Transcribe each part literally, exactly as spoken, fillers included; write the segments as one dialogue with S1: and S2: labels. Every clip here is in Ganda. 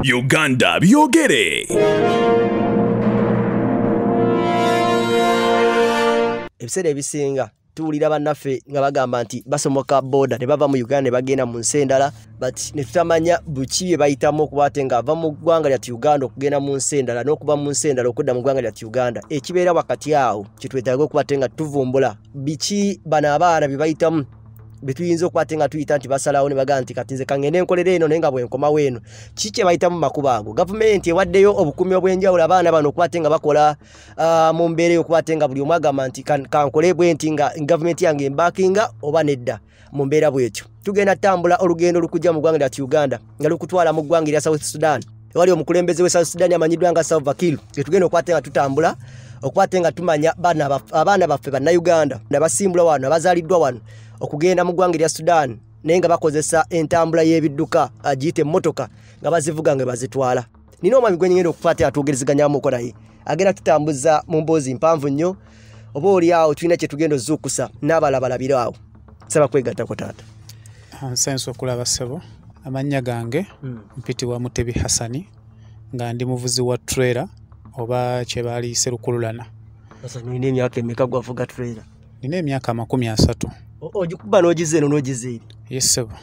S1: Uganda byogere.
S2: Ebiseera ebisinga tuwulira bannaffe nga bagamba nti basomoka boda ne bava mu Uganda ne bagenda mu nsi endala, but ne tutamanya buki bye bayitamu okuba ate nga ava mu ggwanga lyattu Uganda okugenda mu nsi endala n'okuva mu nsi endala okudda mu ggwanga lyattu Uganda. Ekibeera wakati awo kitwetaaga okuba ate nga tuvumbula biki bano abaana bye bayitamu bituyinza okuba ate nga tuyita nti basalawo ne bagamba nti kati nze kangende enkolera eno naye nga bwenkomawo eno. Kiki kye bayitamu mu makubo ago? Gavumenti ewaddeyo obukuumi obw'enjawulo abaana bano okuba ate nga bakola uh, mu mbeera okuba ate nga buli omu agamba nti kankole bwe nti nga gavumenti yange embakinga oba nedda mu mbeera bwetyo. Tugenda tambula olugendo lukujja mu ggwanga lyattu Uganda nga lukutwala mu ggwanga lya South Sudan. Wali omukulembeze we South Sudan amanyiddwa nga Salva Kiir. Etugenda okuba ate nga tutambula okuba ate nga tumanya abaana baffe bannayuganda nabasimbula wano abazaaliddwa wano okugenda mu ggwanga lya Sudan naye nga bakozesa entambula y'ebidduka agiyite emmotoka nga bazivuga nga bazitwala. Nina omwami gwe ngenda okufaate atuugerezeganyamu okola ye agenda tutambuza mu mboozi mpanvu nnyo, oba oli awo tulina kye tugenda ozuukusa n'abalabalabira awo. Saba kwegattako taata.
S3: Nsenso okulaba ssebo. Amannya gange hmm. mpitibwa Mutebi Hassani nga ndi muvuzi wa trailer oba kye baaliyise lukululana.
S2: Sasa nina emyaka emeka gwavuga trailer?
S3: Nina emyaka makumi asatu.
S2: Ogikuba n'ogize eno n'ogize eri?
S3: Yes sebo.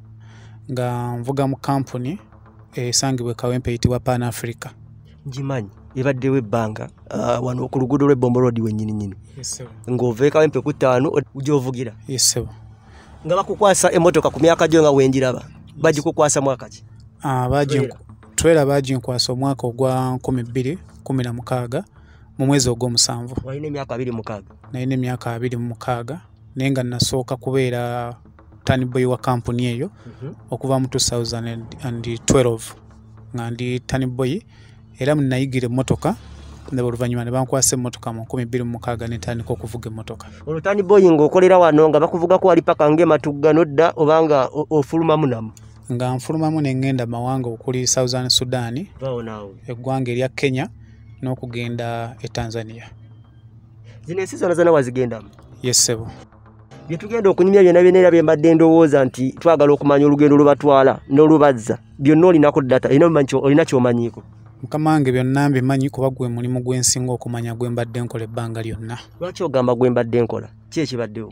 S3: Nga nvuga mu kampuni esangibwa e Kawempe eyitibwa Pan Africa.
S2: Ngimanyi ebaddewo ebbanga uh, wano ku luguudo lw'Ebombo Road wennyini nnyini.
S3: Yes sebo.
S2: Ng'ova e Kawempe ku ttaano ujoovugira?
S3: Yes sebo.
S2: Nga bakukwasa emmotoka ku myaka gyo nga wenjiraba bagikukwasa mwaka ki?
S3: Ah, baji trailer baginkwasa omwaka ogwa nkumi bbiri kumi na mukaaga mu mwezi ogw'omusanvu.
S2: Walina emyaka abiri mukaaga?
S3: Nalina emyaka abiri mu mukaaga naye nga nasooka kubeera tani boy wa kampuni eyo mm -hmm. okuva mu two thousand twelve nga ndi tani boy era munayigire emmotoka n'oluvannyuma ne bankwasa emmotoka mu nkumi bbiri mu mukaaga ne ntandika okuvuga emmotoka.
S2: Olwo tani boy ng'okolera wano nga bakuvugako wali paka ng'ematugga nodda obanga ofulumamu namu?
S3: Nga nfulumamu ne ngenda mawanga okuli Southern Sudan, eggwanga erya Kenya n'okugenda e Tanzania.
S2: Zino ensi zonna zonna wazigendamu?
S3: Yes sebo.
S2: Bye tugenda okunyumya byonna byonna era bye mbadde ndowooza nti twagala okumanya olugendo lubatwala n'olubazza byonna olinako data olina ky'omanyiiko?
S3: Mukama wange byonna mbimanyi kuba gwe mulimu gwensinga okumanya gwe mbadde nkola ebbanga lyonna.
S2: Lwaki ogamba gwe mbadde nkola? Ki ekibaddewo?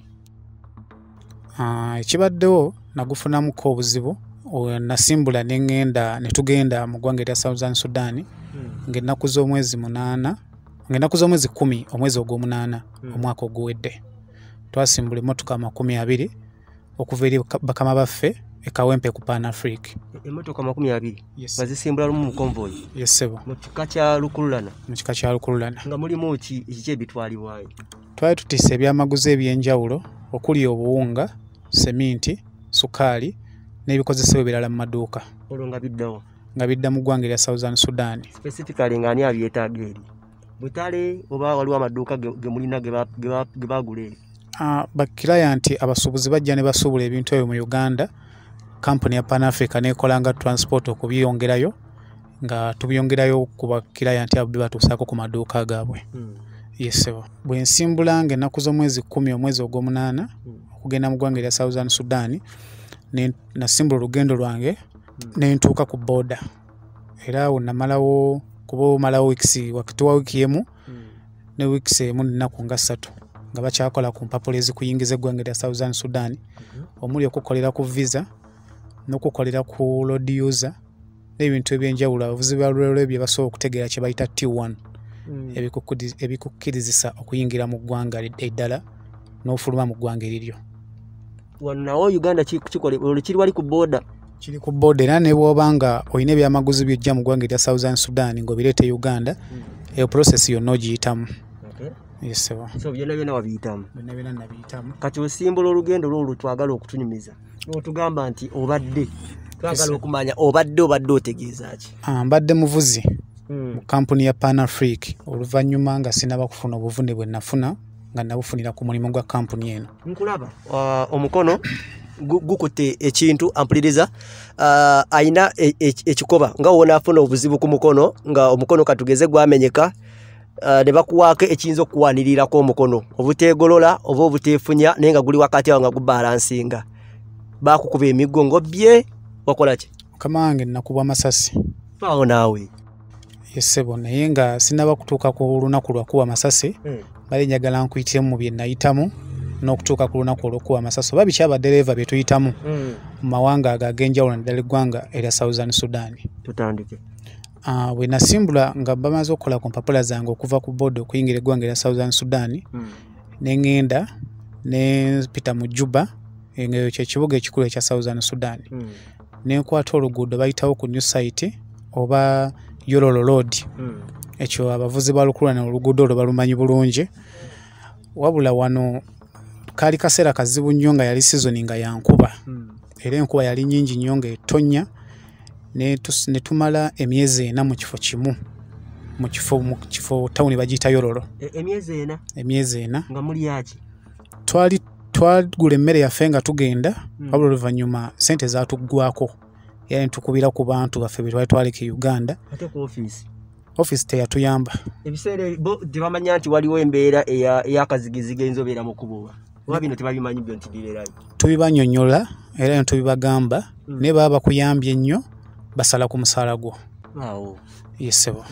S3: Ah, ekibaddewo nagufunamuko obuzibu. Nasimbula n'engenda ne tugenda mu ggwanga erya Southern Sudan hmm. ng'ennaku z'omwezi munaana ng'ennaku z'omwezi kumi omwezi ogw'omunaana hmm. omwaka oguwedde. Twasimbula emmotoka makumi abiri okuva eri bakama baffe e Kawempe ku Pan Africa.
S2: Emmotoka makumi abiri?
S3: Yes.
S2: Bazisimbula lumu mu convoy?
S3: Yes sebo.
S2: Mu kika kya lukululana?
S3: Mu kika kya lukululana.
S2: Nga mulimu ki ekiki ebitwalibwayo?
S3: Twali tutisse ebyamaguzi eby'enjawulo okuli obuwunga, seminti, sukaali n'ebikozesebwa ebirala mu maduuka.
S2: Olwo nga biddawo? Nga
S3: bidda mu ggwanga erya Southern Sudan.
S2: Specifically nga ani abyetaaga eri? Butale oba waliwo amaduuka ge mulina ge baagula eri?
S3: Uh, bakirayanti abasuubuzi bajja ne basuubula ebintu ebyo mu Uganda. Kampuni ya Pan Africa nekolanga transport okubyongerayo nga tubyongerayo ku bakirayanti abo batuusaako ku maduuka gaabwe. Hmm. Yes sebo. Bwe nsimbulanga ennaku z'omwezi kumi omwezi ogw'omunaana hmm. okugenda mu ggwanga erya Southern Sudan ne nasimbula olugendo lwange hmm. ne ntuuka ku boda era awo namalawo kuba omalawo weeks wakati wa wiki emu hmm. ne weeks emu nnaku nga ssatu nga bakyakola ku mpapula ezikuyingiza eggwanga erya Southern Sudan mm-hmm. omuli okukolera ku visa n'okukolera ku road user n'ebintu ebyenjawulo abavuzi ba lwelwe bye basobola okutegeera kye bayita T one mm. ebikukkirizisa okuyingira mu ggwanga eddala n'ofuluma mu ggwanga eriryo.
S2: Wanawo Uganda kikole kiri wali ku boda?
S3: Kiri ku boda era ne bw'obanga olina ebyamaguzi by'ojja mu ggwanga erya Southern Sudan ng'obireete Uganda mm. eyo process yonna ogiyitamu. Yes sebo.
S2: So byonna byonna wabiyitamu?
S3: Byonna byonna nabiyitamu.
S2: Kati osimbula olugendo lwolwo twagala okutunyumiza n'otugamba nti obadde twagala okumanya obadde obadde otegeeza ki?
S3: Ah, mbadde muvuzi mu kampuni ya Pan Africa oluvannyuma nga sinaba kufuna obuvune bwe nafuna nga nabufunira ku mulimu gwa kampuni eno.
S2: Nkulaba omukono gukutte ekintu ampuliriza ayina ekikoba nga wona afuna obuzibu ku mukono nga omukono katugeze gwamenyeka ne bakuwaako ekiyinza okuwaniriirako omukono obuteegolola oba obuteefunya naye nga guli wakati awo nga gubalansinga. Bakukuba emiggo ng'obbye wakola ki?
S3: Mukama wange nakubwa Amasasi.
S2: Pao nawe.
S3: Yesebo naye nga sinaba kutuuka ku lunaku lwa kuwa Amasasi mm. bali njagala nkuyitemu mu bye nayitamu n'okutuuka ku lunaku olw'okuwa Amasasi oba biki abadereva bye tuyitamu mm. mu mawanga ago ag'enjawulo naddala eggwanga erya Southern Sudan.
S2: Tutandike.
S3: Uh, bwe nasimbula nga bamaze okukola ku mpapula zange okuva ku boda okuyingira eggwanga erya Southern Sudan mm. ne ŋŋenda ne pita mu Juba ng'eyo kye kibuga ekikulu ekya Southern Sudan mm. ne nkwata oluguudo bayitawo ku New Site oba Yorolo Road mm. ekyo abavuzi balukulana oluguudo olwo balumanyi bulungi wabula wano kali kaseera kazibu nnyo nga yali season nga yankuba mm. era enkuba yali nnyingi nnyo nga etonnya ne, ne tumala emyezi ena mu kifo kimu mu kifo mu kifo tawuni bagiyita Yorolo
S2: e, emyezi ena
S3: emyezi ena
S2: nga muli yaki
S3: twali twagula emmere yaffe nga tugenda mm. wabula oluvannyuma sente zaatuggwako yani tukubira ku bantu baffe bitwali twaleke Uganda
S2: ate ku office
S3: office teyatuyamba
S2: ebiseera bo tebamanya nti waliwo embeera eyakazigizige enzobeera mu kubuwa oba bino tebabimanyi byo nti bibeerayo
S3: tubibanyonnyola era ne tubibagamba mm. ne baba bakuyambye ennyo basala ku musaala gwo
S2: awo
S3: yesebo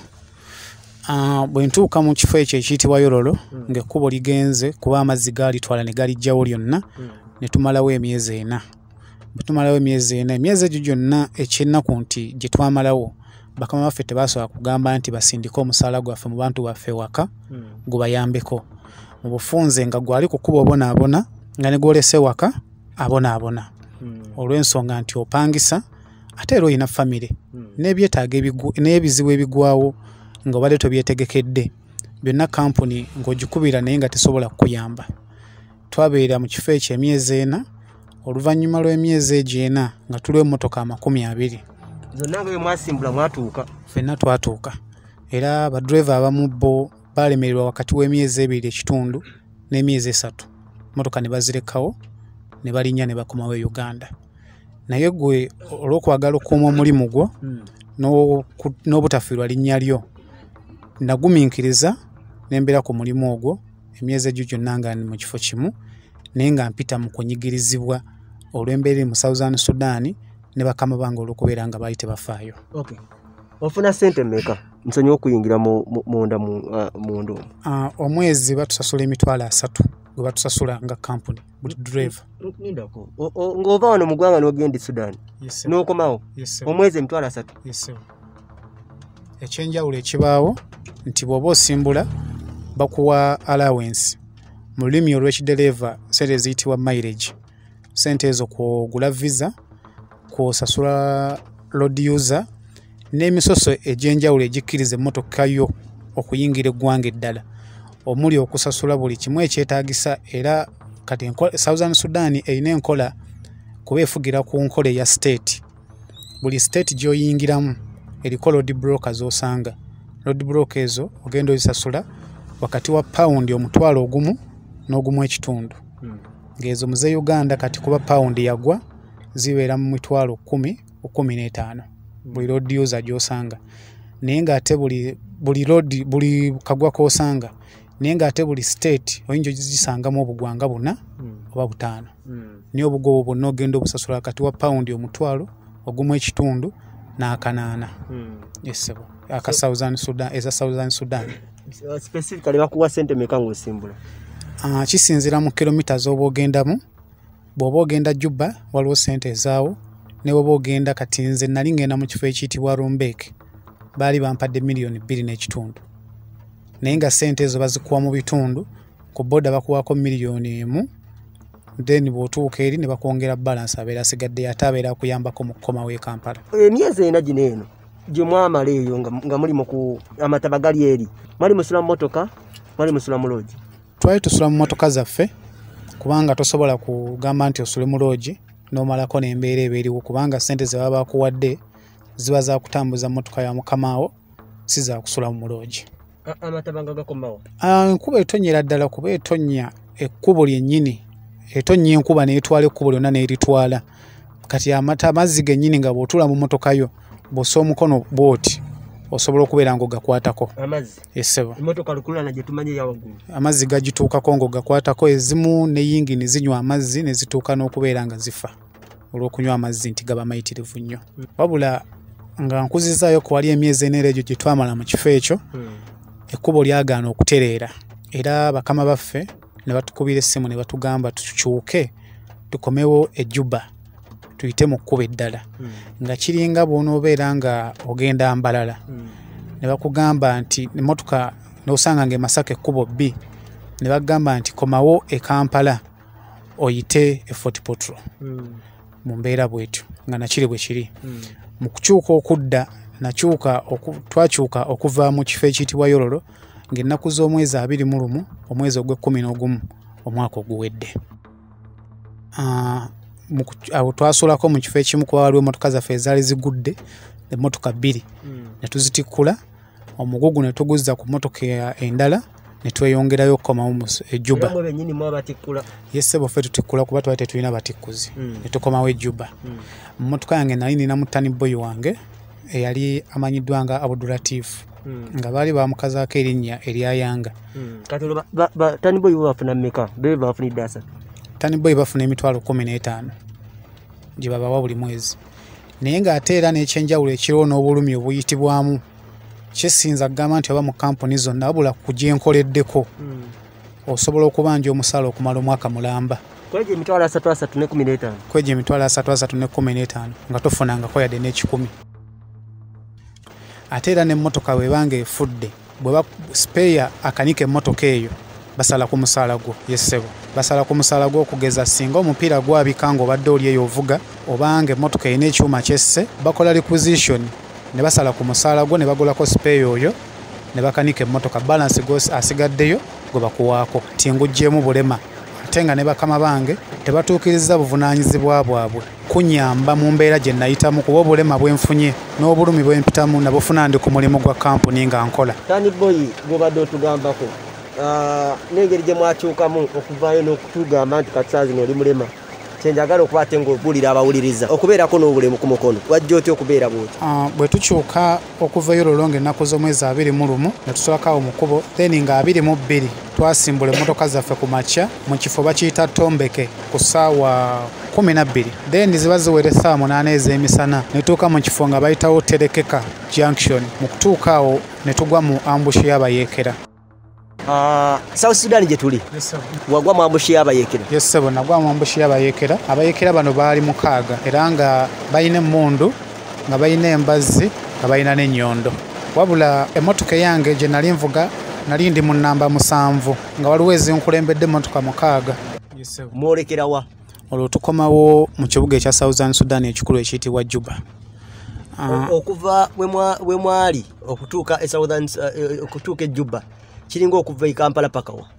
S3: uh, bwe ntuuka mu kifo ekyo ekiyitibwa Yorolo mm. ng'ekkubo ligenze kuba amazzi gaalitwala ne galijjawo lyonna mm. ne tumalawo emyezi ena bwe tumalawo emyezi ena emyezi egyo gyonna ekyennaku nti gye twamalawo bakama baffe tebasobola kugamba nti basindike omusaala gwaffe mu bantu baffe waka mm. gubayambeko mu bufunze nga gwali kukuba obonaabona nga ne gwolese waka abonaabona mm. olw'ensonga nti opangisa ate era olina famire mm. n'ebyetaaga n'ebizibu ebigwawo nga obadde tobyetegekedde byonna kampuni ng'ogikubira naye nga tesobola kukuyamba twabeera mu kifo ekyo emyezi ena oluvannyuma lw'emyezi egyo ena nga tuliwo emmotoka amakumi abiri
S2: zonna nga mwasimbula mwatuuka
S3: ffenna twatuuka era badriver abamu bo baalemererwa wakati w'emyezi ebiri ekitundu n'emyezi esatu emmotoka ne bazirekawo ne balinnya ne bakomawo e Uganda naye gwe olw'okwagala okuuma omulimu gwo mm. n'obutafiirwa linnya lyo nagumiikiriza n'embeera ku mulimu ogwo emyezi egyo gyonna nga mu kifo kimu naye nga mpita mu kunyigirizibwa olw'embeera mu Southern Sudan ne bakama bange olw'okubeera nga baali tebafaayo.
S2: Okay. Ofuna ssente mmeka nsonyiwa okuyingira munda mundu
S3: omwezi batusasula emitwalo asatu gwe batusasula nga kampuni buli driver
S2: nindako ng'ova wano mu ggwanga n'ogenda e Sudan n'okomawo omwezi emitwalo asatu
S3: ekyenjawulo ekibaawo nti bw'oba osimbula bakuwa allowance mu lulimi olw'ekidereeva sente eziyitibwa mileage sente ezo kwogula visa kwosasula road user n'emisoso egy'enjawulo egikkiriza emmotoka yo okuyingira eggwanga eddala omuli okusasula buli kimu ekyetaagisa era kati Southern Sudan erina enkola kuba efugira ku nkola eya state buli state gy'oyingiramu eriko road blocker z'osanga road blocker ezo ogenda ozisasula wakati wa paundi omutwalo ogumu n'ogumu ekitundu hmm. ng'ezo muze Uganda kati kuba paundi yagwa zibeera mu mitwalo kumi kumi n'etaano hmm. buli road user gy'osanga naye ng'ate buli buli road buli kagwa k'osanga naye ng'ate buli state oyinza ogisangamu obugwanga buna hmm. oba butaano hmm. naye obugo bwonna ogenda obusasula wakati wa paundi omutwalo ogumu ekitundu n'akanaana hmm. yesebo aka Southern Sudan eza Southern Sudan
S2: specifically bakuwa sente meka ng'osimbula
S3: uh, kisinzira mu kilomita z'oba ogendamu bw'oba ogenda Juba waliwo sente ezaawo ne bw'oba ogenda kati nze nali ngenda mu kifo ekiyitibwa Rumbeke baali bampadde miliyoni bbiri n'ekitundu naye nga sente ezo bazikuwa mu bitundu ku boda bakuwako miliyoni emu then bw'otuuka eri ne bakwongera balance abeera asigadde ate abeera akuyambako mu kukomawo e Kampala
S2: emyezi ena gino eno gye mwamala eyo nga muli mu amataba gali eri mwali musula mu motoka mwali musula mu loogi
S3: twali tusula mu motoka zaffe kubanga tosobola kugamba nti osule mu loogi n'omalako n'embeera eba eriwo kubanga sente ze baba bakuwadde ziba za kutambuza motoka ya mukamaawo si za kusula mu loogi
S2: amataba nga gakomawo
S3: enkuba etonyera ddala kuba etonya ekkubo lyennyini etonya enkuba n'etwala ekkubo lyonna n'eritwala kati amata amazzi gennyini nga bw'otula mu motoka yo bw'ossa omukono bw'oti osobola okubeera ng'ogakwatako
S2: amazzi
S3: esebo
S2: emmotoka lukululana gye tumanyi eya waggulu
S3: amazzi gagituukako ng'ogakwatako ezimu ne yingi ne zinywa amazzi ne zituuka n'okubeera nga zifa olw'okunywa amazzi nti gaba mayitirivu nnyo hmm. wabula nga nkuzizaayo ku wali emyezi ena egyo gye twamala mu kifo ekyo ekkubo lyagaana okutereera era bakama baffe ne batukubira essimu ne batugamba tukyuke tukomewo e Juba tuyite mu kkubo eddala nga kiringa bw'onoobeera nga ogenda Mbalala ne bakugamba nti emmotoka n'osanga nga e Masaka ekkubo bbi ne bagamba nti komawo e Kampala oyite e Fort Portal mu mbeera bwetyo nga nakiri bwe kiri mu kukyuka okudda nakyuka twakyuka okuva mu kifo ekiyitibwa Yororo ng'ennaku z'omwezi abiri mu lumu omwezi ogw'ekkumi n'ogumu omwaka oguwedde. Awo twasulako mu kifo ekimu kuba waliwo emmotoka zaffe ezaali zigudde emmotoka bbiri ne tuzitikkula omugugu ne tuguzza ku mmotoka endala ne tweyongerayo okukomawo e Juba. Yesebo ffe tutikkula kuba twali tetulina batikkuzi ne tukomawo e Juba. Mu mmotoka yange nali nina mutani boyi wange eyali amanyiddwa nga Abdulatif nga baali bamukazaako erinnya eryayanga.
S2: Tani boyi bafuna mmeka? Bafunidde asatu.
S3: Tani boyi bafuna emitwalo kumi n'etaano gye babawa buli mwezi. Naye ng'ate era n'ekyenjawulo ekiriwo n'obulumi obuyitibwamu kyesinza kugamba nti oba mu kampuni zonna wabula ku gye nkoleddeko osobola okubanja omusaala okumala omwaka mulamba.
S2: Kwegye emitwalo asatu asatu ne kumi n'etaano.
S3: Kwegye emitwalo asatu asatu ne kumi n'etaano nga tofunangako yadde n'ekikumi. Ate era n'emmotoka bw'ebanga efudde bwe sipeeya akanika emmotoka eyo basala ku musaala gwo yessebo. Basala ku musaala gwo okugeza singa omupiira gwabika ng'obadde oli eyo ovuga obanga emmotoka erina ekyuma kyesse bakola requisition ne basala ku musaala gwo ne bagulako sipeeya oyo ne bakanika emmotoka balance go asigaddeyo gwe bakuwaako ti nguggyemu bulema. Ate nga ne bakama bange tebatuukiriza buvunaanyizibwa bwabwe kunyamba mu mbeera gye nayitamu kuba obulema bwenfunye n'obulumi bwempitamu nabufuna ndi ku mulimu gwa kampuni nga nkola.
S2: Tani boyi gw'obadde otugambako n'engeri gye mwakyukamu okuvaayo n'okutugamba nti katusaazi n'oli mulema kyenjagala okuba ate ng'obuulira abawuliriza okubeerako n'obulemu ku mukono wajja otya okubeera bwoti?
S3: Bwe tukyuka okuvayo lolonga ennaku z'omwezi abiri mu lumu ne tuswakawo mu kkubo then nga abiri mu bbiri twasimbula emmotoka zaffe ku makya mu kifo bakiyita Tombeke ku ssaawa kumi na bbiri then ziba ziwera essaawa munaana ez'emisana ne tuuka mu kifo nga bayitawo Terekeka junction. Mu kutuuka awo ne tugwa mu ambushi y'abayeekera.
S2: Uh, South Sudan gye tuli.
S3: Yes,
S2: wagwa mu ambushi y'abayeekera.
S3: Yes, sir, nagwa mu ambushi y'abayeekera. Abayeekera bano baali mukaaga era nga bayina emmundu nga bayina embazzi nga bayina n'ennyondo. Wabula emmotoka yange gye nali nvuga nali ndi mu nnamba musanvu nga waliwo ezinkulembedde emmotoka mukaaga.
S2: Yes, sir. Mwolekera wa?
S3: Olwo tukomawo mu kibuga ekya Southern Sudan ekikulu ekiyitibwa Juba.
S2: Uh, okuva we mwali okutuuka e Southern uh, okutuuka e Juba kiringa okuva e Kampala paka wa?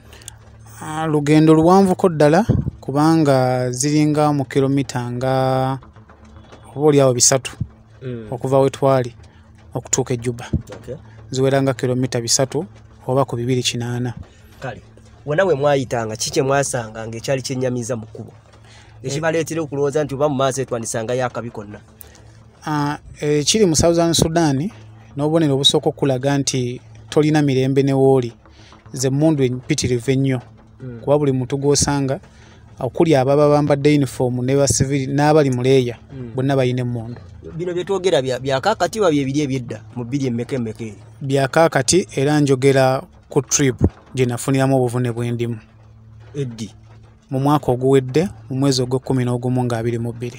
S3: Uh, lugendo luwanvuko ddala kubanga ziringa mu kilomita nga oba awo bisatu mm. okuva we twali okutuuka e Juba. Okay. Ziweranga kilomita bisatu oba ku bibiri kinaana.
S2: Kale wena we mwayitanga kiki mwasanga ng'ekyali kyennyamiza mu kkubo ekibaleetera okulowooza nti oba mu maaso etwandisangayo akabi konna?
S3: Uh, ekiri mu Southern Sudan n'obubonero obusooka okulaga nti tolina mirembe ne wooli ze mundu empitirivu ennyo mm. kuba buli muntu gw'osanga okuli ababa bambadde uniform ne basivili n'abali muleeya mm. bonna bayina emmundu.
S2: Bino bye twogera byakaakati wa bye biri ebyedda mu bbiri emmeka emmeka eri?
S3: Byakaakati era njogera ku trip gye nafuniramu obuvune bw'endimu
S2: eddi
S3: mu mwaka oguwedde mu mwezi ogw'ekkumi n'ogumu nga abiri mu bbiri.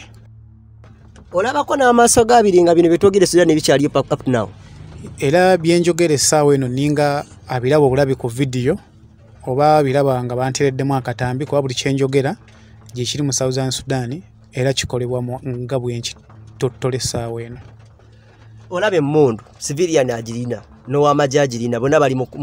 S2: Olabako n'amaaso g'abiri nga bino bye twogera Sudan bikyaliyo up to now?
S3: Era byenjogera essaawa eno ninga abiraba obulabi ku vidiyo oba biraba nga bantereddemu akatambi kuba buli kyenjogera gye kiri mu Southern Sudan era kikolebwa nga bwenkitottole essaawa eno.
S2: Olaba emmundu civilian agirina n'ow'amagye agirina bonna bali mu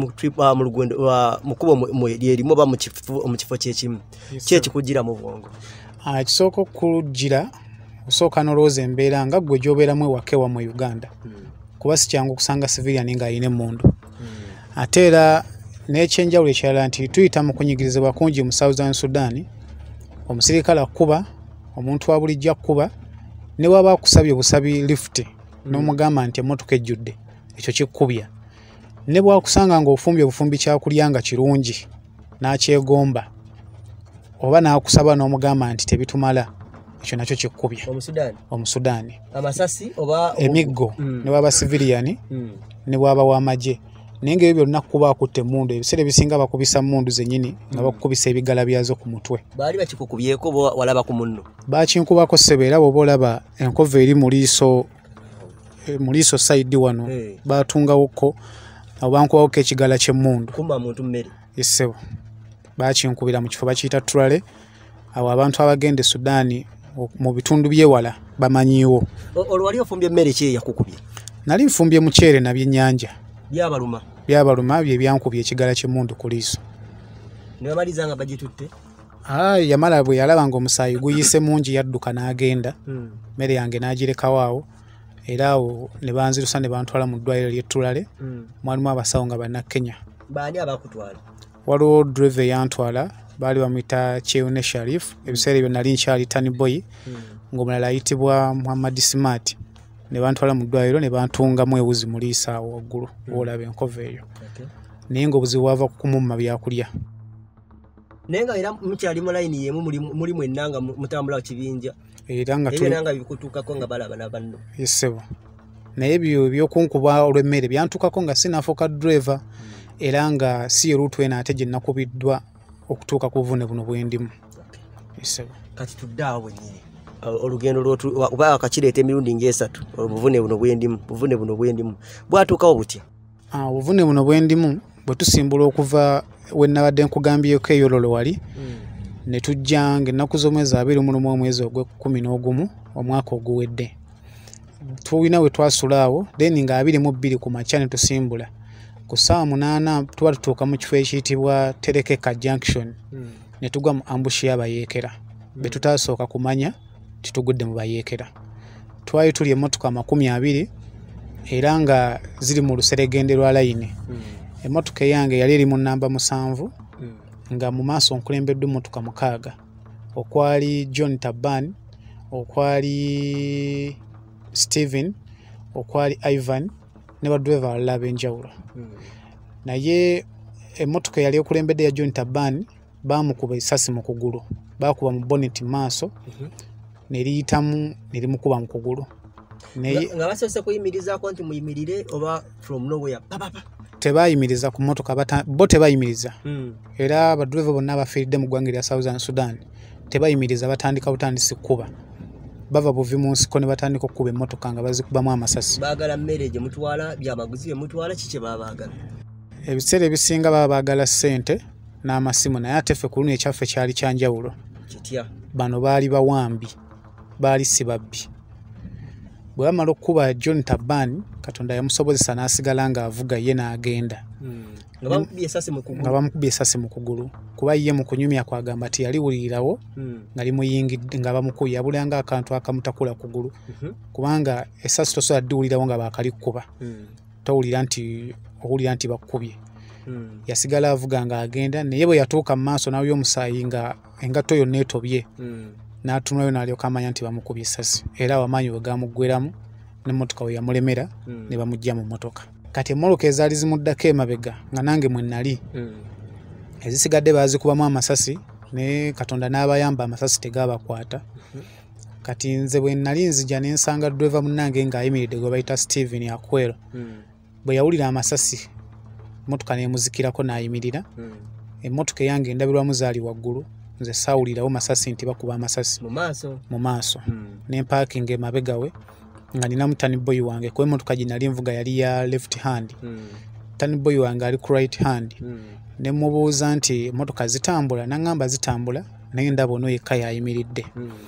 S2: kkubo lyerimu oba mu kifo kyekimu ki ekikugira mu bwongo?
S3: Ekisooka okugira osooka n'olowooza embeera nga ggwe gy'obeeramu ewaka ewa mu Uganda kuba si kyangu okusanga civilian ng'ayina emmundu. Ate era n'ekyenjawulo ekirala nti tuyita mu kunyigirizibwa kungi mu Southern Sudan omusirikale akkuba omuntu wa bulijjo akkuba ne waba akusabye busabi lift n'omugamba nti emmotoka ejjudde ekyo kikkubya ne bwakusanga ng'ofumbye bufumbi kyakulya nga kirungi n'akyegomba oba n'akusaba n'omugamba nti tebitumala ekyo nakyo kikkubye
S2: Omusudaani
S3: Omusudaani
S2: Amasasi oba
S3: emiggo
S2: mm.
S3: ne baba civilian
S2: mm.
S3: ne bwaba w'amagye naye ng'ebyo byonna kuba akutte emmundu ebiseera ebisinga bakubisa mmundu zennyini nga bakukubisa ebigala byazo ku mutwe
S2: baali bakikukubyeko bo walaba ku munno
S3: bakinkubako ssebe era bw'oba olaba enkova eri mu liiso mu liiso sayidi wano
S2: hey.
S3: baatungawoko abo bankubawoko ekigala ky'emmundu
S2: kuma muntu mmere
S3: essebo bakinkubira mu kifo bakiyita Tulale awo abantu abagenda e Sudaani mu bitundu byewala bamanyiiwo
S2: olwo wali ofumbye emmere ki eyakukubye
S3: nali nfumbye muceere na byennyanja
S2: byabaluma
S3: byabaluma bye byankubye ekigala ky'emmundu ku liiso
S2: ne bamaliza nga bagitutte
S3: ayi yamala bwe yalaba ng'omusaayi guyise mungi yadduka n'agenda mmere yange n'agirekawo awo era awo ne banzirusa ne bantwala mu ddwaliro ly'e Tulale mwalimu abasawo nga bannakenya
S2: baani abakutwala
S3: waliwo drive yantwala baali bamuyita Cheune Sharif ebiseera ebyo nali nkyali tani boy ng'omulala ayitibwa Muhammad Smart ne bantwala mu ddwaliro ne bantungamu ewuzi mu liiso awo waggulu olaba enkova eyo naye ng'obuzibu bwava kumumma byakulya
S2: naye nga era mukyali mu layini yemu muli mwenna nga mutambula kibinja
S3: era nga
S2: ebyo bikutuukako nga balaba n'abanno
S3: yesebo naye ebyo ebyokunkuba olw'emmere byantuukako nga sinafuuka driver era nga si eruutu eno ate gye nakubiddwa okutuuka ku buvune buno bwendimu yesebo
S2: kati tuddaawo bwennyini olugendo oba akakireeta emirundi ng'esatu obuvune buno bwendimu buvune buno bwendimu bwatuukawo butya
S3: obuvune buno bwendimu bwe tusimbula okuva we nabadde nkugambyeko eyo lolo wali ne tujja ng'ennaku z'omwezi abiri mu lumu omwezi ogw'ekkumi n'ogumu omwaka oguwedde tulina we twasula awo then nga abiri mu bbiri ku makya ne tusimbula ku ssaawa munaana tuba tutuuka mu kifo ekiyitibwa Terekeka Junction ne tugwa mu ambushi y'abayeekera be tutaasooka kumanya titugudde mu bayeekera twali tuli emmotoka amakumi abiri era nga ziri mu luseregende lwa layini emmotoka eyange yali eri mu nnamba musanvu nga mu maaso nkulembeddwa emmotoka mukaaga okwali John Taban okwali Steven okwali Ivan ne badriver abalala ab'enjawulo naye emmotoka yali okulembedde ya John Taban baamukuba essasi mu kugulu baakuba mu bonnet maaso ne liyitamu ne limukuba mu kugulu
S2: nga basoose kuyimirizaako nti muyimirire oba from nowhere papapa
S3: tebayimiriza ku mmotoka bo tebayimiriza era abadriver bonna abafiiridde mu ggwanga erya Southern Sudan tebayimiriza batandika butandisi kkuba bava buvi mu nsiko ne batandika okkuba emmotoka nga bazikubamu amasasi
S2: baagala mmere gye mutwala byamaguzi bye mutwala kiki baba baagala
S3: ebiseera ebisinga baba baagala ssente n'amasimu naye ate ffe ku luno ekyaffe kyali kyanjawulo
S2: kitya
S3: bano baali bawambi baali si babbi bwe bamala okkuba John Taban Katonda yamusobozesa n'asigala ng'avuga ye n'agenda
S2: nga bamukubye essasi mu kugulu
S3: nga bamukubye essasi mu kugulu kuba ye mu kunyumya kwagamba nti yali wulirirawo nga limuyingidde nga bamukubye yabulanga akantu akamutakula kugulu kubanga essasi tosobola ddiwulirawo nga bakalikkuba towulira nti owulira nti bakkubye yasigala avuga ng'agenda naye bwe yatuuka mu maaso n'awulira omusaayi nga engatto yonna etobye n'atunulayo n'alyoka amanya nti bamukubye essasi era amaanyi bwe gamuggweramu n'emmotoka we yamulemera ne bamuggya mu mmotoka kati emmoloka ezaali zimuddako emabega nga nange mwe nnali ezisigadde baazikubamu amasasi naye Katonda n'abayamba amasasi tegaabakwata kati nze bwe nnali nzija ne nsanga driver munnange ng'ayimiridde gwe bayita Steven Akwero bwe yawulira amasasi emmotoka n'emuzikirako n'ayimirira emmotoka eyange endabirwamu zaali waggulu nze saawulirawo masasi nti bakuba amasasi
S2: mu maaso
S3: mu maaso ne mpaakinga emabega we nga ninamu tani boy wange kuba emmotoka gye nali nvuga yali ya left hand tani boy wange ali ku right hand ne mubuuza nti emmotoka zitambula n'aŋŋamba zitambula naye ndaba ono yekka yayimiridde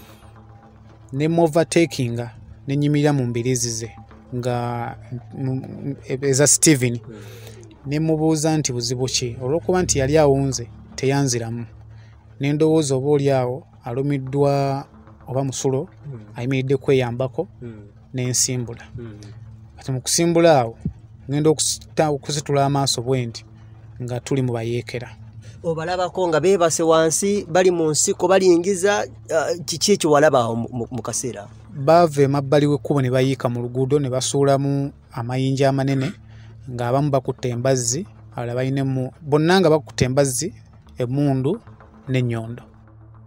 S3: ne mu overtakinga ne nyimirira mu mbiriizi ze nga eza Steven ne mubuuza nti buzibu ki olw'okuba nti yali awunze teyanziramu n'endowooza oba oli awo alumiddwa oba musulo ayimiridde kweyambako n'ensimbula kati mu kusimbula awo ngenda okusitula amaaso bwe nti nga tuli mu bayeekera
S2: obalabako nga beebase wansi bali mu nsiko balingiza kiki ekyo walaba awo mu kaseera
S3: baava emabbali w'ekkubo ne bayiika mu luguudo ne basuulamu amayinja amanene ng'abamu bakutte embazzi abalala balinemu bonna nga bakutte embazzi emmundu n'ennyondo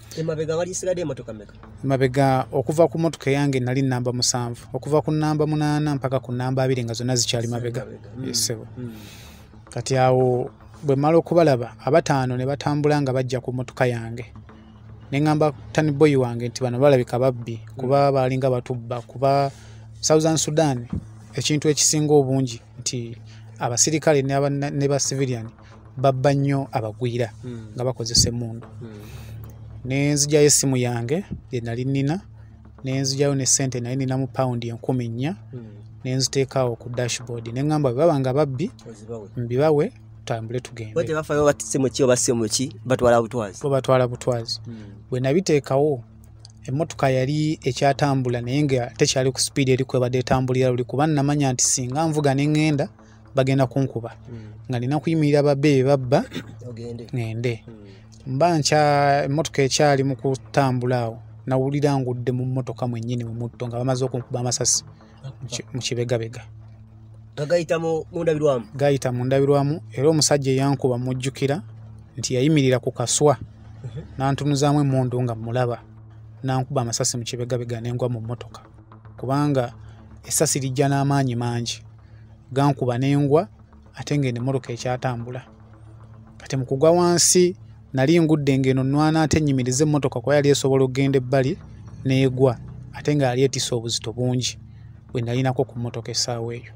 S2: Emabega wali sigadde emotoka meka?
S3: Emabega okuva ku motoka yange nali namba musanvu. Okuva ku namba munaana mpaka ku namba abiri nga zonna zikyali mabega. Yesebo. Kati awo bwe mala okubalaba abataano ne batambula nga bajja ku motoka yange. Ne ngamba tani boy wange nti bano balabika babbi kuba balinga batubba kuba Southern Sudan ekintu ekisinga obungi nti abasirikale ne ba civilian babba nnyo abagwira nga bakozesa emmundu. Nenzija esimu yange ye nali nina nenzijayo ne sente nali nina mu pound enkumi nnya nenziteekaawo ku dashboard ne ngamba baba nga babbi mbibawe tutambule tugende.
S2: Bote bafayo batise mu ki obase mu ki batwala butwazi.
S3: Bo batwala butwazi. Bwe nabiteekawo emmotoka yali ekyatambula naye nga tekyali ku speed eri kwebadde etambulira luli kuba namanya nti singa nvuga ne ngenda bagenda kunkuba nga nina kuyimirira babbe babba ngende. Mba nkya emmotoka ekyali mu kutambula awo nawulira ngudde mu mmotoka mwennyini mu mutto nga bamaze okunkuba amasasi mu kibegabega.
S2: Gayita mu ndabirwamu.
S3: Gayita mu ndabirwamu era omusajja yankuba mujjukira nti yayimirira ku kaswa nantunuzaamu emmundu nga mulaba nankuba amasasi mu kibegabega nengwa mu mmotoka kubanga essasi lijja n'amaanyi mangi gankuba nengwa ate ng'eno emmotoka ekyatambula. Kati mu kugwa wansi nali ngudde ng'eno nnwana ate nnyimirize emmotoka kuba yali esobola okugenda ebbali n'egwa ate nga yali etisse obuzito bungi bwe nalinako ku mmotoka essaawa eyo.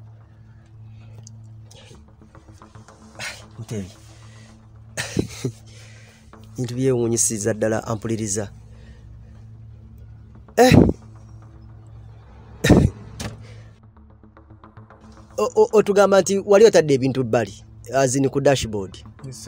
S2: Ntebi bintu byewuunyisiza ddala ampuliriza. Eh otugamba nti wali otadde ebintu bbali azini ku dashboard.
S3: Yes.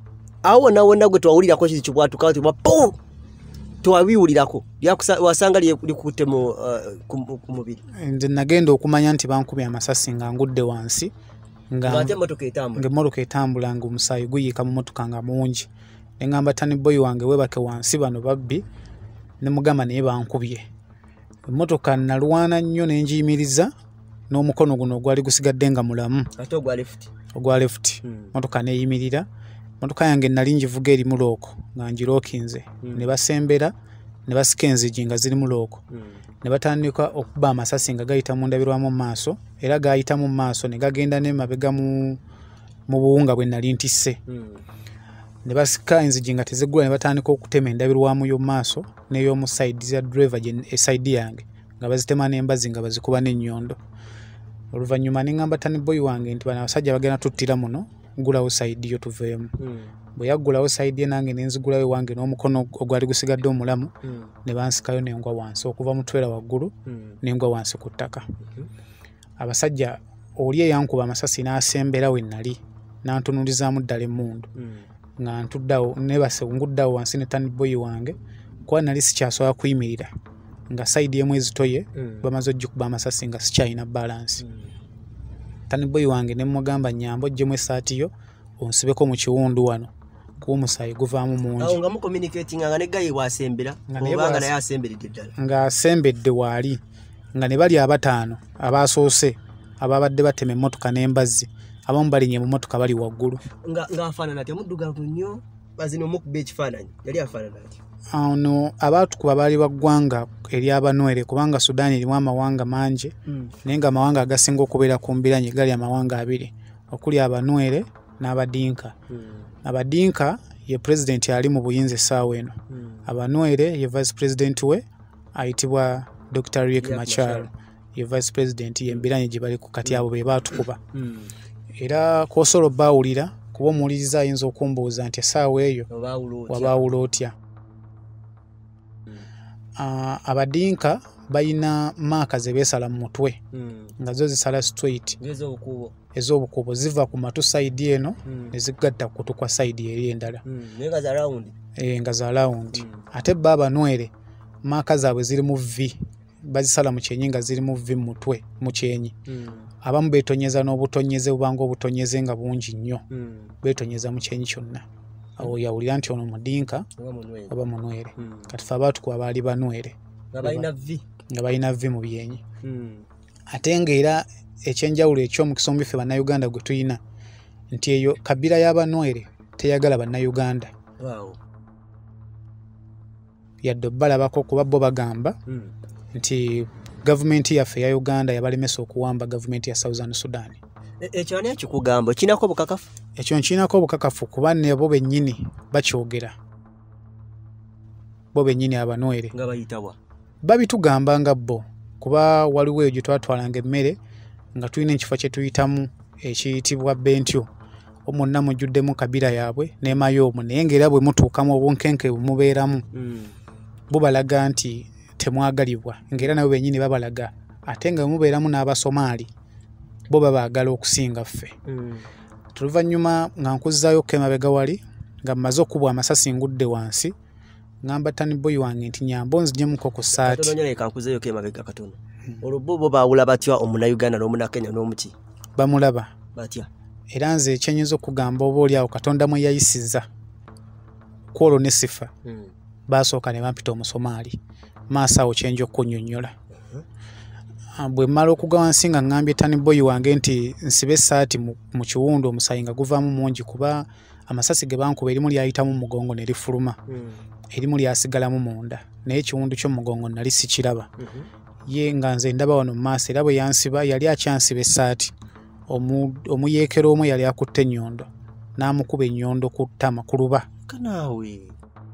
S2: Awo na wonna gwe twawulirako kiri kibwatuka ati mapo twabiwulirako wasanga likutte mu ku mubiri.
S3: Nze nagenda okumanya nti bankubye amasasi nga ngudde wansi nga
S2: ate motoka etambula.
S3: Nga motoka etambula nga omusaayi guyiika mu motoka nga mungi. Ne ngamba tani boy wange webake wansi bano babbi ne mugamba naye bankubye. Emmotoka nalwana nnyo ne njiyimiriza n'omukono guno gwali gusigadde nga mulamu.
S2: Ate ogwa left.
S3: Ogwa left. Hmm. Motoka neeyimirira. Motoka yange nali ngivuga eri mulooko nga ngirookinze. Hmm. Ne basembera ne basika enzigi nga ziri mulooko. Hmm. Ne batandika okuba amasasi nga gayita mu ndabirwamu mu maaso era gayita mu maaso ne gagenda n'emabega mu mu buwunga bwe nali ntisse. Hmm. Ne basika enzigi nga teziggula ne batandika okutema endabirwamu y'omu maaso n'ey'omu side ya driver gye side yange nga bazitema n'embazi nga bazikuba n'ennyondo. Oluvannyuma ne ngamba tani boy wange nti bano abasajja bagenda tuttira muno gulawo side yo tuveemu. Mm. Bwe yaggulawo side ye nange ne nzigulawo wange n'omukono ogwali gusigadde omulamu. Mm. Ne bansikayo n'engwa wansi okuva mu twera waggulu. Mm. N'engwa wansi ku ttaka. Mm-hmm. Abasajja oli eyankuba amasasi n'asembera we nali n'antunulizaamu ddala emmundu. Mm. Nga ntuddawo nebase nguddawo wansi ne tani boy wange kuba nali sikyasobola kuyimirira nga side yemu ezitoye. Mm. Bamaze ojjukuba amasasi nga sikyalina balance. Mm. Tani boy wange ne mugamba nyambo jjemu esaati yo onsibeko mu kiwundu wano kuba omusaayi guvaamu mungi.
S2: Awo nga mu communicating nga ne gayi wasembera obanga naye asemberedde ddala.
S3: Nga asembedde waali nga ne bali abataano abasoose ababadde batema emmotoka n'embazzi abamu balinye mu mmotoka bali waggulu.
S2: Nga ng'afaanana ati omuddugavu nnyo bazina omukuba ekifaananyi yali afaanana ati.
S3: Ano abaatukuba baali baggwanga eri abanwere kubanga Sudan erimu amawanga mangi. Mm. Naye nga amawanga agasinga okubeera ku mbiranye gali amawanga abiri okuli abanwere n'abadinka. Mm. Abadinka ye president ali mu buyinza essaawa eno. Mm. Abanwere ye vice president we ayitibwa Doctor Riek yeah, Machar ye vice president ye mbiranye gye bali ku kati abo be baatukuba. Mm. Era Kosolo baawulira kuba omuwuliriza ayinza okumbuuza nti essaawa eyo wabaawula otya. Uh, abadinka bayina maaka ze beesala mu mutwe. Mm. Nga zo zisala straight
S2: ez'obukubo
S3: ez'obukubo ziva ku matu side eno. Mm. Ne zigatta ku kutu kwa side eri endala.
S2: Mm. Nga za round
S3: eh nga za round. Mm. Ate baba nwere maaka zaabwe ziri mu V bazisala mu kyenyi nga ziri mu V mu mutwe mu kyenyi. Mm. Abamu beetonyeza n'obutonyeze bubanga obutonyeze nga bungi nnyo. Mm. Beetonyeza mu kyenyi kyonna. Awo yawulira nti ono mudinka oba munwere. Mm. Kati fe abaatukuba baali banwere
S2: nga balina V
S3: nga balina V mu byenyi. Mm. Ate ng'era ekyenjawulo eky'omukisa omu ffe bannayuganda gwe tulina nti eyo kabira y'abanwere teyagala bannayuganda.
S2: Wow.
S3: yadde balabako kuba bo bagamba
S2: mm.
S3: nti gavumenti yaffe ya Uganda yabalemesa okuwamba gavumenti ya Southern Sudan.
S2: Ekyo ani akikugamba kinako obukakafu?
S3: Ekyo nkinako obukakafu kuba ne bo bennyini bakyogera. Bo bennyini abanwere.
S2: Nga bayitawa.
S3: Babitugamba nga bo kuba waliwo egyo twatwalanga emmere nga tulina ekifo kye tuyitamu ekiyitibwa Bentyo. Omonna mujjuddemu kabira yaabwe n'emayoomu naye ng'era bwe mutuukamu obunkenke bumubeeramu
S2: mm.
S3: bubalaga nti temwagalibwa ng'era nabo bennyini babalaga ate nga mubeeramu n'Abasomaali bo babaagala okusinga ffe.
S2: mm.
S3: Tuluvannyuma nga nkuzzaayo kemabega wali nga mmaze okubwa amasasi ngudde wansi ngamba tani boy wange nti nyambo nzigyemuko ku ssaati.
S2: Katono nyole kankuzeeyo kemabega katono. hmm. Olwo bo baawula batya Omunayuganda n'Omunakenya n'omuti?
S3: Bamulaba
S2: batya?
S3: Era nze ekyenyiza okugamba oba oli awo Katonda mwe yayisiza kwolwo ne sifa
S2: mm.
S3: baasooka ne bampita Omusomaali maaso awo kyenja okkunnyonnyola. uh-huh. Bwe mmala okugwa wansi nga ngambye tani boy wange nti nsibe essaati mu, mu kiwundu omusayi nga guvaamu mungi kuba amasasi ge bankuba erimu lyayitamu mugongo ne lifuluma. mm. Erimu lyasigalamu munda naye ekiwundu ky'omugongo nali sikiraba. mm-hmm. Ye nga nze ndaba wano mu maaso era bwe yansiba yali akyansiba essaati. Omuyeekero omwe yali akutte ennyondo n'amukuba ennyondo ku ttama ku luba.
S2: Kanaawe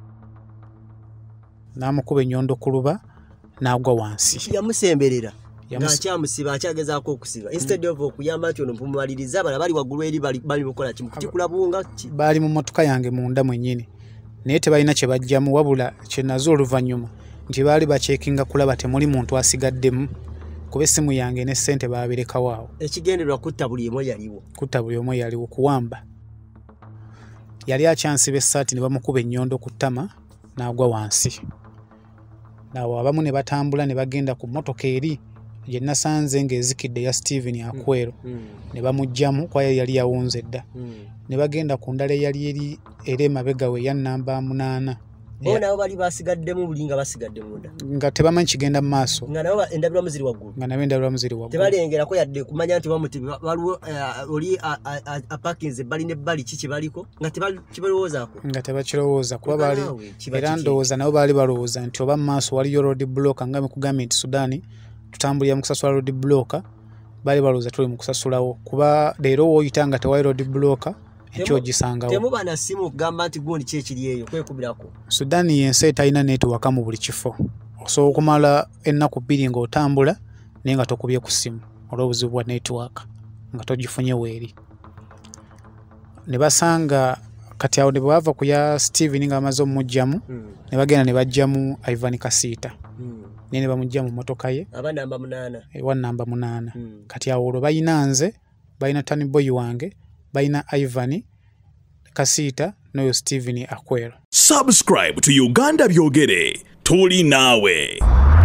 S3: n'amukuba ennyondo ku luba n'agwa wansi.
S2: Yamusemberera ng'akyamusiba akyagezaako okusiba instead of okuyamba nti ono mpumumaliriza bala bali waggulu eri bali bukola kimu kukikulabunga
S3: baali mu mmotoka yange munda mwennyini naye tebalina kye bajjamu wabula kye nazo oluvannyuma nti baali bakyekinga kulaba temuli muntu asigaddemu kuba essimu yange ne ssente baabirekawo awo.
S2: Ekigendererwa kutta buli emu yaliwo.
S3: Kutta buli emu yaliwo kuwamba. Yali akyansiba essaati ne bamukuba ennyondo ku ttama n'agwa wansi. Nawo abamu ne batambula ne bagenda ku mmotoka eri gye nasanze ng'ezikidde ya Stephen Akwero. mm. mm. Ne bamuggyamu kwa yali yawunze dda. mm. Ne bagenda ku ndala eyali eri era emabega we ya nnamba munaana.
S2: Bo nabo bali basigaddemu buli nga basigadde munda.
S3: Nga tebamanyi kigenda mu maaso.
S2: Nga nabo endabirwamu ziri waggulu.
S3: Nga nabo endabirwamu ziri waggulu.
S2: Tebalengerako yadde kumanya nti bamuti waliwo oli aparkinze bali ne bali kiki baliko nga tebakibalowoozaako. Nga
S3: tebakirowooza kuba baali era ndowooza nabo baali balowooza nti oba mu maaso waliyo road block nga mekugambye nti Sudan tutambulira mu kusasula road block baali balowooza tuli mu kusasulawo kuba leero wooyita nga tewali road block. Ekyo gisangawo.
S2: Temuba na simu okugamba nti gundi ki ekiri eyo kwekubirako.
S3: Sudan yensi etalina netiwaka mu buli kifo. Osobola okumala ennaku bbiri ng'otambula naye nga tokubye ku ssimu olw'obuzibu bwa netiwaka nga togifunye weeri. Ne basanga kati awo ne bwava ku ya Stephen nga bamaze omumuggyamu mm. ne bagenda ne bajjamu Ivan Kasiita. mm. naye ne bamugya mu mmotoka ye
S2: aba namba munaana
S3: ewa namba munaana. mm. Kati awo olwo bayina nze bayina tani boy wange bayina Ivan Kasiita n'oyo Stephen Akwero.
S1: Subscribe to Uganda Byogere. Tuli nawe.